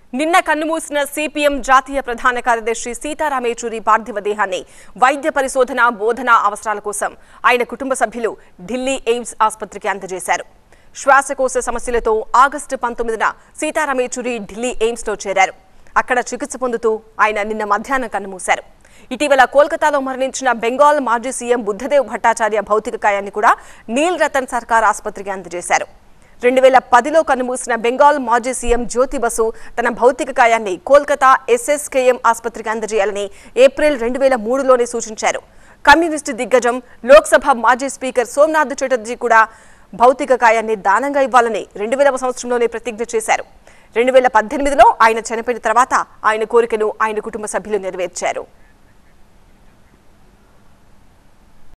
నిన్న కన్నుమూసిన సిపిఎం జాతీయ ప్రధాన కార్యదర్శి సీతారాం యేచూరి పార్థివ దేహాన్ని వైద్య పరిశోధన బోధన అవసరాల కోసం ఆయన కుటుంబ సభ్యులు ఢిల్లీ ఎయిమ్స్ ఆసుపత్రికి అందజేశారు. శ్వాసకోశ సమస్యలతో ఆగస్టు 19న సీతారాం యేచూరి ఢిల్లీ ఎయిమ్స్ లో చేరారు. అక్కడ చికిత్స పొందుతూ ఆయన నిన్న మధ్యాహ్నం కన్నుమూశారు. ఇటీవల కోల్కతాలో మరణించిన బెంగాల్ మాజీ సీఎం బుద్ధదేవ్ భట్టాచార్య భౌతిక కాయాన్ని కూడా నీల్ రతన్ సర్కార్ ఆసుపత్రికి అందజేశారు. 2010లో కన్నుమూసిన బెంగాల్ మాజీ సీఎం జ్యోతి బసు తన భౌతిక కాయాన్ని కోల్కతా ఎస్ఎస్కేఎం ఆసుపత్రికి అందజేయాలని ఏప్రిల్ 2003లోనే సూచించారు. కమ్యూనిస్టు దిగ్గజం లోక్సభ మాజీ స్పీకర్ సోమనాథ్ చటర్జీ కూడా భౌతిక కాయాన్ని దానంగా ఇవ్వాలని 2000వ సంవత్సరంలోనే ప్రతిజ్ఞ చేశారు. 2018లో ఆయన చనిపోయిన తర్వాత ఆయన కోరికను ఆయన కుటుంబ సభ్యులు నెరవేర్చారు.